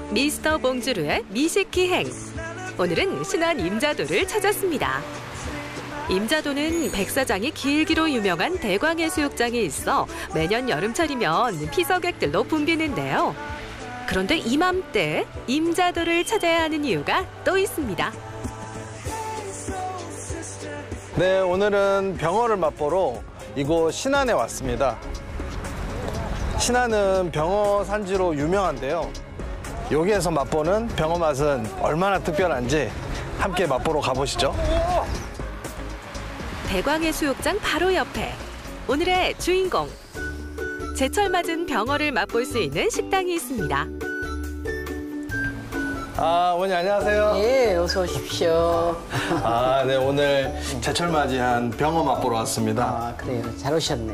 미스터 봉주르의 미식기행. 오늘은 신안 임자도를 찾았습니다. 임자도는 백사장이 길기로 유명한 대광해수욕장이 있어 매년 여름철이면 피서객들로 붐비는데요. 그런데 이맘때 임자도를 찾아야 하는 이유가 또 있습니다. 네, 오늘은 병어를 맛보러 이곳 신안에 왔습니다. 신안은 병어 산지로 유명한데요. 여기에서 맛보는 병어 맛은 얼마나 특별한지 함께 맛보러 가보시죠. 대광해수욕장 바로 옆에 오늘의 주인공, 제철 맞은 병어를 맛볼 수 있는 식당이 있습니다. 어머니 안녕하세요. 예, 어서 오십시오. 네, 오늘 제철 맞이한 병어 맛보러 왔습니다. 그래요. 잘 오셨네.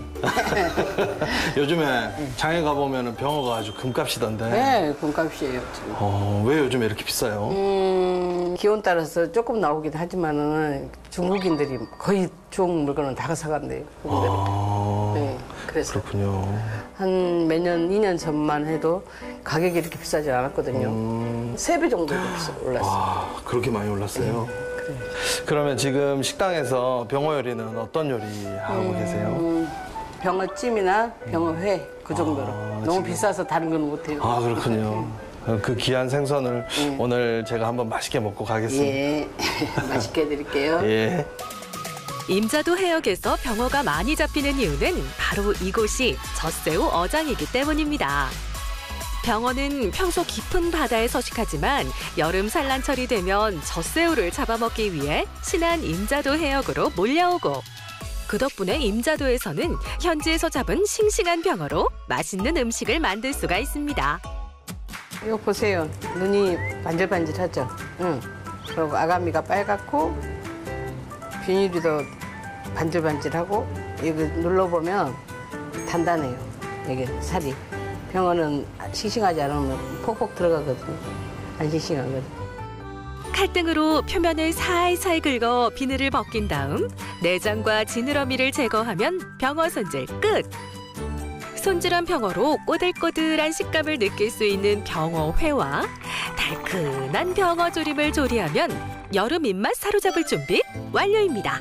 요즘에 장에 가보면 병어가 아주 금값이던데. 네, 금값이에요. 왜 요즘 이렇게 비싸요? 기온 따라서 조금 나오긴 하지만은 중국인들이 거의 좋은 물건은 다 사간대요. 네, 그래서. 그렇군요. 한 매년 2년 전만 해도 가격이 이렇게 비싸지 않았거든요. 3배 정도 올랐어요. 그렇게 많이 올랐어요? 그래. 그러면 지금 식당에서 병어 요리는 어떤 요리 하고 계세요? 병어찜이나 병어회 그 정도로. 너무 지금... 비싸서 다른 건 못해요. 그렇군요. 그 귀한 생선을 오늘 제가 한번 맛있게 먹고 가겠습니다. 예, 맛있게 해드릴게요. 예. 임자도 해역에서 병어가 많이 잡히는 이유는 바로 이곳이 젖새우 어장이기 때문입니다. 병어는 평소 깊은 바다에 서식하지만 여름 산란철이 되면 젖새우를 잡아먹기 위해 신안 임자도 해역으로 몰려오고, 그 덕분에 임자도에서는 현지에서 잡은 싱싱한 병어로 맛있는 음식을 만들 수가 있습니다. 이거 보세요. 눈이 반질반질하죠? 그리고 아가미가 빨갛고 비닐이도 반질반질하고 여기 눌러보면 단단해요. 이게 살이. 병어는 싱싱하지 않으면 폭폭 들어가거든요. 안 싱싱하거든요. 칼등으로 표면을 살살 긁어 비늘을 벗긴 다음 내장과 지느러미를 제거하면 병어 손질 끝! 손질한 병어로 꼬들꼬들한 식감을 느낄 수 있는 병어회와 달큰한 병어조림을 조리하면 여름 입맛 사로잡을 준비 완료입니다.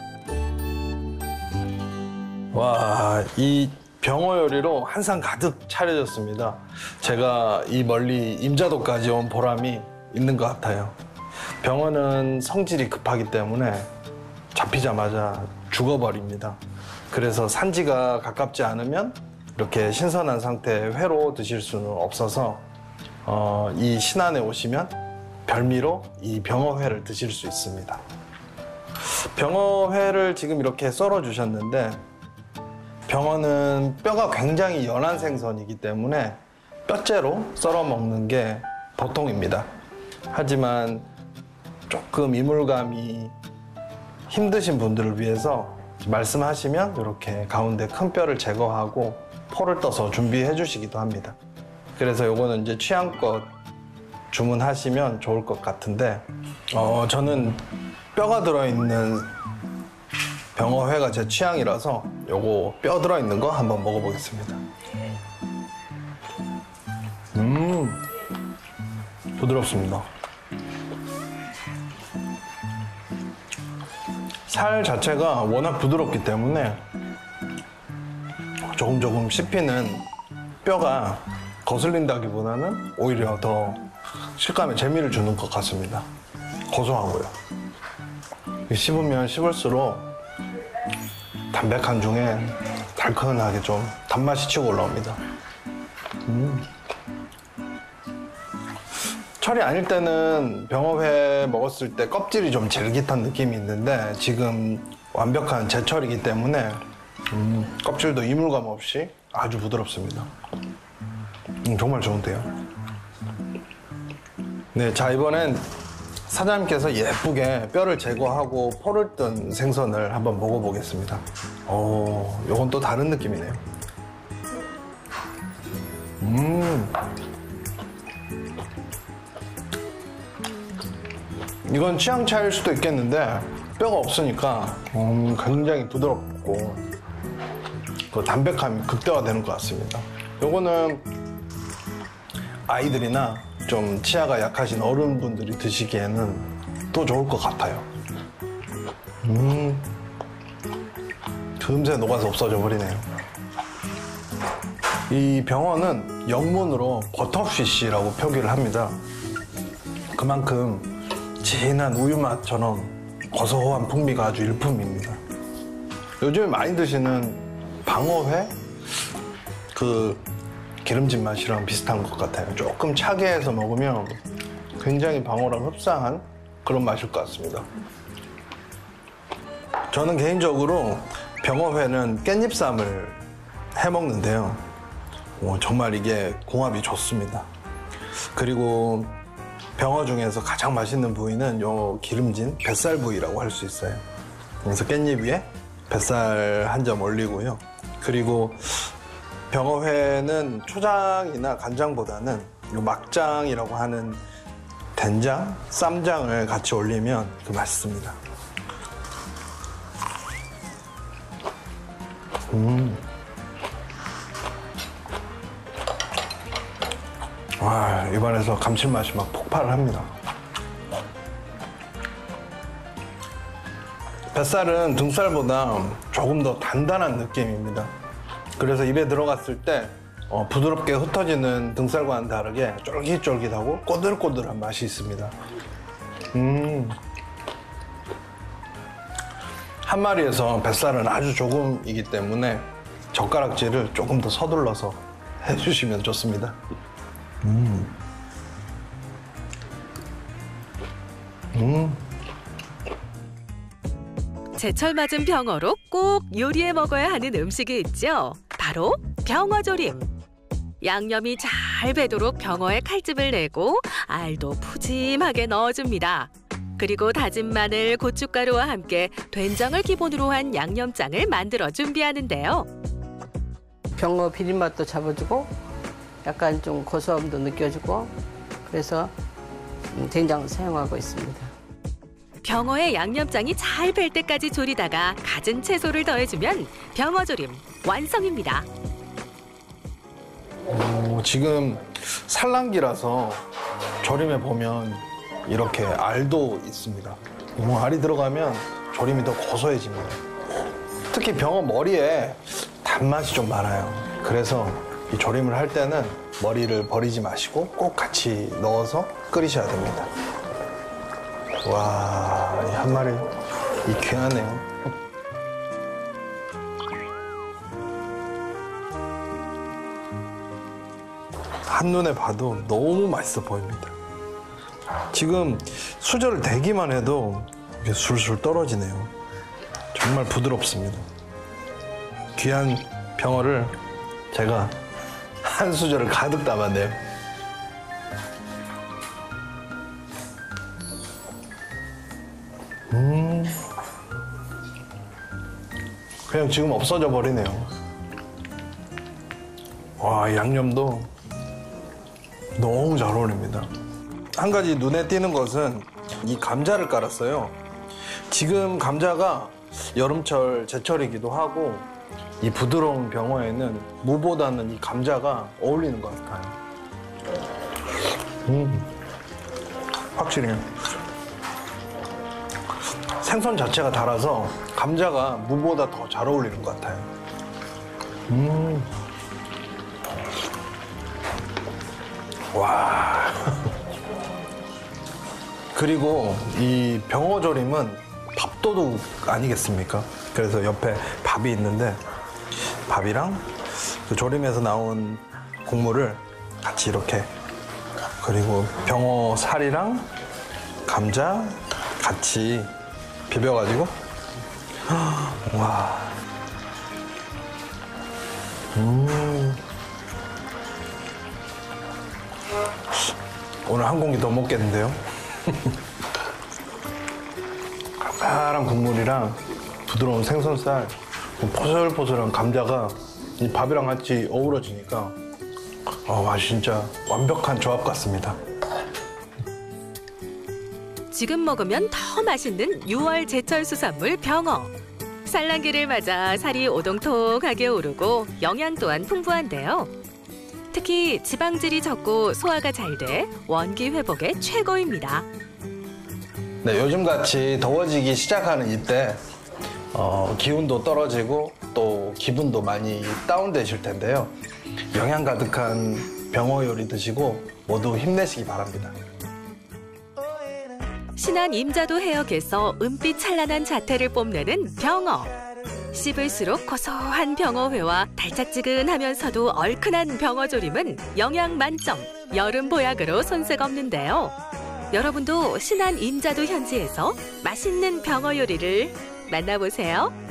와, 이 병어 요리로 한상 가득 차려졌습니다. 제가 이 멀리 임자도까지 온 보람이 있는 것 같아요. 병어는 성질이 급하기 때문에 잡히자마자 죽어버립니다. 그래서 산지가 가깝지 않으면 이렇게 신선한 상태의 회로 드실 수는 없어서 이 신안에 오시면 별미로 이 병어회를 드실 수 있습니다. 병어회를 지금 이렇게 썰어 주셨는데, 병어는 뼈가 굉장히 연한 생선이기 때문에 뼈째로 썰어 먹는 게 보통입니다. 하지만 조금 이물감이 힘드신 분들을 위해서 말씀하시면 이렇게 가운데 큰 뼈를 제거하고 포를 떠서 준비해 주시기도 합니다. 그래서 요거는 이제 취향껏 주문하시면 좋을 것 같은데, 저는 뼈가 들어있는 병어회가 제 취향이라서 요거 뼈 들어있는 거 한번 먹어보겠습니다. 부드럽습니다. 살 자체가 워낙 부드럽기 때문에 조금 씹히는 뼈가 거슬린다기보다는 오히려 더 식감에 재미를 주는 것 같습니다. 고소하고요. 씹으면 씹을수록 담백한 중에 달큰하게 좀 단맛이 치고 올라옵니다. 철이 아닐 때는 병어회 먹었을 때 껍질이 좀 질깃한 느낌이 있는데, 지금 완벽한 제철이기 때문에 껍질도 이물감 없이 아주 부드럽습니다. 정말 좋은데요. 네, 자, 이번엔 사장님께서 예쁘게 뼈를 제거하고 포를 뜬 생선을 한번 먹어보겠습니다. 요건 또 다른 느낌이네요. 이건 취향 차이일 수도 있겠는데 뼈가 없으니까 굉장히 부드럽고 그 담백함이 극대화되는 것 같습니다. 요거는 아이들이나 좀 치아가 약하신 어른분들이 드시기에는 또 좋을 것 같아요. 금세 녹아서 없어져 버리네요. 이 병어는 영문으로 버터피쉬라고 표기를 합니다. 그만큼 진한 우유 맛처럼 고소한 풍미가 아주 일품입니다. 요즘에 많이 드시는 방어회? 그 기름진 맛이랑 비슷한 것 같아요. 조금 차게 해서 먹으면 굉장히 방어랑 흡사한 그런 맛일 것 같습니다. 저는 개인적으로 병어회는 깻잎쌈을 해 먹는데요. 정말 이게 궁합이 좋습니다. 그리고 병어 중에서 가장 맛있는 부위는 요 기름진 뱃살 부위라고 할 수 있어요. 그래서 깻잎 위에 뱃살 한 점 올리고요. 그리고 병어회는 초장이나 간장보다는 요 막장이라고 하는 된장, 쌈장을 같이 올리면 그 맛있습니다. 와, 입안에서 감칠맛이 막 폭발을 합니다. 뱃살은 등살보다 조금 더 단단한 느낌입니다. 그래서 입에 들어갔을 때 부드럽게 흩어지는 등살과는 다르게 쫄깃쫄깃하고 꼬들꼬들한 맛이 있습니다. 한 마리에서 뱃살은 아주 조금이기 때문에 젓가락질을 조금 더 서둘러서 해주시면 좋습니다. 제철 맞은 병어로 꼭 요리해 먹어야 하는 음식이 있죠. 바로 병어조림. 양념이 잘 배도록 병어에 칼집을 내고 알도 푸짐하게 넣어줍니다. 그리고 다진 마늘, 고춧가루와 함께 된장을 기본으로 한 양념장을 만들어 준비하는데요. 병어 비린맛도 잡아주고 약간 좀 고소함도 느껴지고 그래서 된장을 사용하고 있습니다. 병어의 양념장이 잘 뺄 때까지 졸이다가 갖은 채소를 더해주면 병어조림 완성입니다. 지금 산란기라서 조림에 보면 이렇게 알도 있습니다. 알이 들어가면 조림이 더 고소해집니다. 특히 병어 머리에 단맛이 좀 많아요. 그래서 이 조림을 할 때는 머리를 버리지 마시고 꼭 같이 넣어서 끓이셔야 됩니다. 와, 이 한 마리 이 귀하네요. 한눈에 봐도 너무 맛있어 보입니다. 지금 수저를 대기만 해도 이게 술술 떨어지네요. 정말 부드럽습니다. 귀한 병어를 제가 한 수저를 가득 담았네요. 그냥 지금 없어져 버리네요. 와, 이 양념도 너무 잘 어울립니다. 한 가지 눈에 띄는 것은 이 감자를 깔았어요. 지금 감자가 여름철 제철이기도 하고 이 부드러운 병어에는 무보다는 이 감자가 어울리는 것 같아요. 확실히 생선 자체가 달아서 감자가 무보다 더 잘 어울리는 것 같아요. 와. 그리고 이 병어조림은 밥도둑 아니겠습니까? 그래서 옆에 밥이 있는데 밥이랑 그 조림에서 나온 국물을 같이 이렇게, 그리고 병어 살이랑 감자 같이 비벼가지고, 와. 오늘 한 공기 더 먹겠는데요? 칼칼한 국물이랑 부드러운 생선살, 포슬포슬한 감자가 이 밥이랑 같이 어우러지니까 맛이 진짜 완벽한 조합 같습니다. 지금 먹으면 더 맛있는 6월 제철 수산물 병어. 산란기를 맞아 살이 오동통하게 오르고 영양 또한 풍부한데요. 특히 지방질이 적고 소화가 잘 돼 원기 회복에 최고입니다. 네, 요즘같이 더워지기 시작하는 이때 기운도 떨어지고 또 기분도 많이 다운되실 텐데요. 영양 가득한 병어 요리 드시고 모두 힘내시기 바랍니다. 신안 임자도 해역에서 은빛 찬란한 자태를 뽐내는 병어. 씹을수록 고소한 병어회와 달짝지근하면서도 얼큰한 병어조림은 영양 만점, 여름 보약으로 손색 없는데요. 여러분도 신안 임자도 현지에서 맛있는 병어 요리를 만나보세요.